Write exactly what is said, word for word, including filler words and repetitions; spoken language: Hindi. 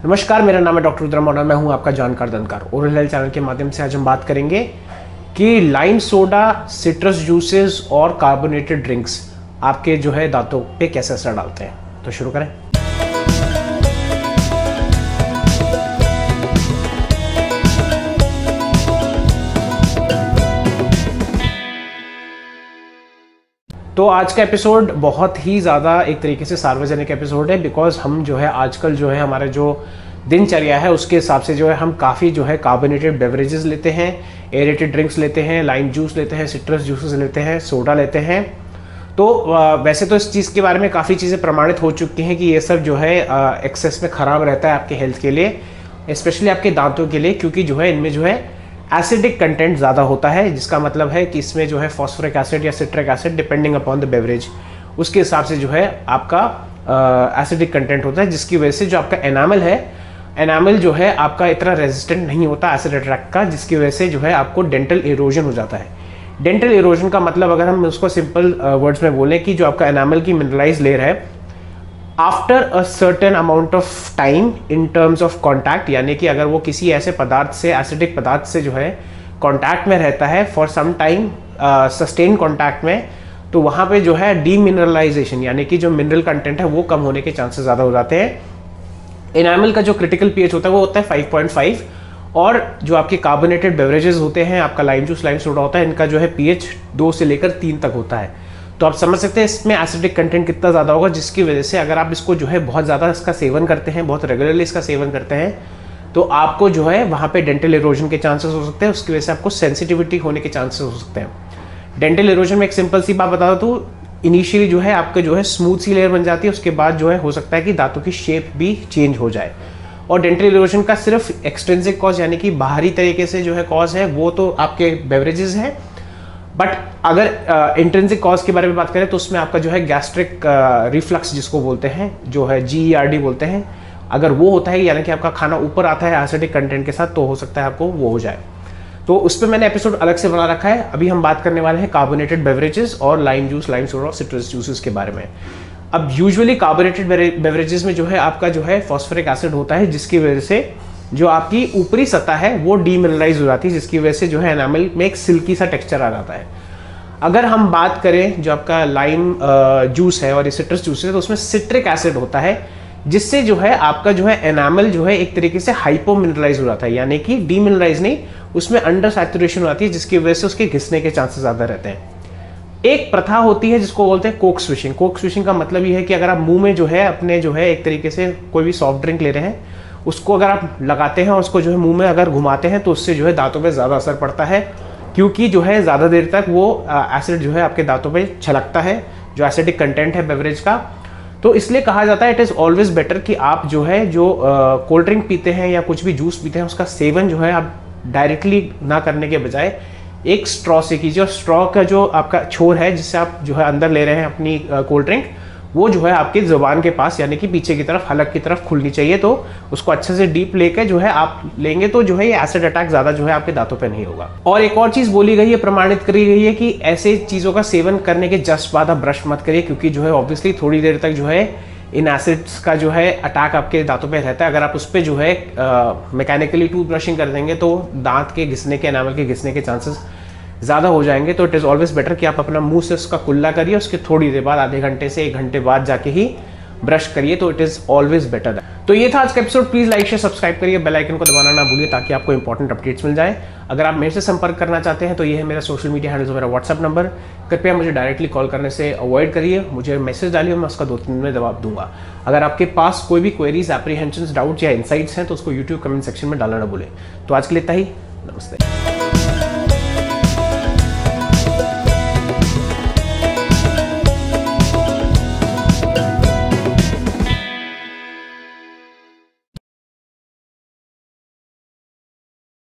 नमस्कार, मेरा नाम है डॉक्टर रुद्रम और मैं हूं आपका जानकार दंतकार। ओरल हेल्थ चैनल के माध्यम से आज हम बात करेंगे कि लाइम सोडा, सिट्रस जूसेस और कार्बोनेटेड ड्रिंक्स आपके जो है दांतों पे कैसे असर डालते हैं। तो शुरू करें। तो आज का एपिसोड बहुत ही ज़्यादा एक तरीके से सार्वजनिक एपिसोड है, बिकॉज हम जो है आजकल जो है हमारे जो दिनचर्या है उसके हिसाब से जो है हम काफ़ी जो है कार्बोनेटेड बेवरेजेस लेते हैं, एरेटेड ड्रिंक्स लेते हैं, लाइम जूस लेते हैं, सिट्रस जूसेस लेते हैं, सोडा लेते हैं। तो वैसे तो इस चीज़ के बारे में काफ़ी चीज़ें प्रमाणित हो चुकी हैं कि ये सब जो है एक्सेस में ख़राब रहता है आपके हेल्थ के लिए, स्पेशली आपके दांतों के लिए, क्योंकि जो है इनमें जो है एसिडिक कंटेंट ज़्यादा होता है, जिसका मतलब है कि इसमें जो है फॉस्फोरिक एसिड या citric acid depending upon the beverage, उसके हिसाब से जो है आपका एसिडिक कंटेंट होता है, जिसकी वजह से जो आपका एनामल है एनामल जो है आपका इतना रेजिस्टेंट नहीं होता एसिड अटैक का, जिसकी वजह से जो है आपको डेंटल इरोजन हो जाता है। डेंटल इरोजन का मतलब अगर हम उसको सिंपल वर्ड्स में बोलें कि जो आपका एनामल की मिनरलाइज लेयर है after a certain amount of time in terms of contact, यानी कि अगर वो किसी ऐसे पदार्थ से, एसिडिक पदार्थ से जो है कॉन्टैक्ट में रहता है for some time, sustain contact में, तो वहाँ पे जो है डीमिनरलाइजेशन यानी कि जो मिनरल कंटेंट है वो कम होने के चांसेस ज़्यादा हो जाते हैं। एनामल का जो क्रिटिकल पीएच होता है वो होता है फाइव पॉइंट फाइव, और जो आपके कार्बोनेटेड बेवरेजेस होते हैं, आपका लाइम जूस, लाइम सोडा होता है, इनका जो है पीएच दो से लेकर तीन तक होता है। तो आप समझ सकते हैं इसमें एसिडिक कंटेंट कितना ज़्यादा होगा, जिसकी वजह से अगर आप इसको जो है बहुत ज़्यादा इसका सेवन करते हैं, बहुत रेगुलरली इसका सेवन करते हैं, तो आपको जो है वहाँ पे डेंटल इरोजन के चांसेस हो सकते हैं, उसकी वजह से आपको सेंसिटिविटी होने के चांसेस हो सकते हैं। डेंटल इरोजन में एक सिंपल सी बात बता दो तो इनिशियली जो है आपके जो है स्मूथ सी लेयर बन जाती है, उसके बाद जो है हो सकता है कि दांतों की शेप भी चेंज हो जाए। और डेंटल इरोजन का सिर्फ एक्सट्रिंसिक कॉज यानी कि बाहरी तरीके से जो है कॉज है वो तो आपके बेवरेजेस हैं, बट अगर इंट्रिंसिक uh, कॉज के बारे में बात करें तो उसमें आपका जो है गैस्ट्रिक रिफ्लक्स जिसको बोलते हैं, जो है जी ई आर डी बोलते हैं, अगर वो होता है यानी कि आपका खाना ऊपर आता है एसिडिक कंटेंट के साथ, तो हो सकता है आपको वो हो जाए। तो उस पर मैंने एपिसोड अलग से बना रखा है। अभी हम बात करने वाले हैं कार्बोनेटेड बेवरेजेस और लाइम जूस, लाइम सोडा और सिट्रस जूसेस के बारे में। अब यूजुअली कार्बोनेटेड बेवरेजेस में जो है आपका जो है फॉस्फोरिक एसिड होता है, जिसकी वजह से जो आपकी ऊपरी सतह है वो डीमिनरलाइज हो जाती है, जिसकी वजह से जो है एनामल में एक सिल्की सा टेक्सचर आ जाता है। अगर हम बात करें जो आपका लाइम जूस है और ये सिट्रस जूस है, तो उसमें सिट्रिक एसिड होता है, जिससे जो है आपका जो है एनामल जो है एक तरीके से हाइपोमिनरलाइज हो जाता है, यानी कि डीमिनरलाइज नहीं, उसमें अंडर सैचुरेशन हो जाती है, जिसकी वजह से उसके घिसने के चांसेस ज़्यादा रहते हैं। एक प्रथा होती है जिसको बोलते हैं कोक स्विशिंग। कोक स्विशिंग का मतलब ये है कि अगर आप मुंह में जो है अपने जो है एक तरीके से कोई भी सॉफ्ट ड्रिंक ले रहे हैं, उसको अगर आप लगाते हैं और उसको जो है मुंह में अगर घुमाते हैं, तो उससे जो है दांतों पे ज़्यादा असर पड़ता है, क्योंकि जो है ज़्यादा देर तक वो एसिड जो है आपके दांतों पे छलकता है, जो एसिडिक कंटेंट है बेवरेज का। तो इसलिए कहा जाता है इट इज़ ऑलवेज बेटर कि आप जो है जो कोल्ड ड्रिंक पीते हैं या कुछ भी जूस पीते हैं, उसका सेवन जो है आप डायरेक्टली ना करने के बजाय एक स्ट्रॉ से कीजिए। और स्ट्रॉ का जो आपका छोर है जिससे आप जो है अंदर ले रहे हैं अपनी कोल्ड ड्रिंक, वो जो है आपकी जुबान के पास यानी कि पीछे की तरफ, हलक की तरफ खुलनी चाहिए। तो उसको अच्छे से डीप लेके जो है आप लेंगे तो जो है ये एसिड अटैक ज़्यादा जो है आपके दांतों पे नहीं होगा। और एक और चीज़ बोली गई है, प्रमाणित करी गई है कि ऐसे चीज़ों का सेवन करने के जस्ट बाद आप ब्रश मत करिए, क्योंकि जो है ऑब्वियसली थोड़ी देर तक जो है इन एसिड्स का जो है अटैक आपके दांतों पे रहता है। अगर आप उस पर जो है मैकेनिकली टूथ ब्रशिंग कर देंगे तो दांत के घिसने के, एनामल के घिसने के चांसेस ज़्यादा हो जाएंगे। तो इट इज़ ऑलवेज बेटर कि आप अपना मुंह से उसका कुल्ला करिए, उसके थोड़ी देर बाद, आधे घंटे से एक घंटे बाद जाके ही ब्रश करिए, तो इट इज़ ऑलवेज बेटर। तो ये था आज का episode. Please like share subscribe करिए, बेल आइकन को दबाना ना भूलिए ताकि आपको इंपॉर्टेंट अपडेट्स मिल जाए। अगर आप मेरे से संपर्क करना चाहते हैं तो ये है मेरा सोशल मीडिया हैंडल्स, मेरा व्हाट्सअप नंबर। कृपया मुझे डायरेक्टली कॉल करने से अवॉइड करिए, मुझे मैसेज डालिए, मैं उसका दो तीन में जवाब दूंगा। अगर आपके पास कोई भी क्वेरीज, एप्रीहेंशंस, डाउट्स या इंसाइट्स हैं तो उसको यूट्यूब कमेंट सेक्शन में डालना ना भूलें। तो आज के लिए इतना ही। नमस्ते।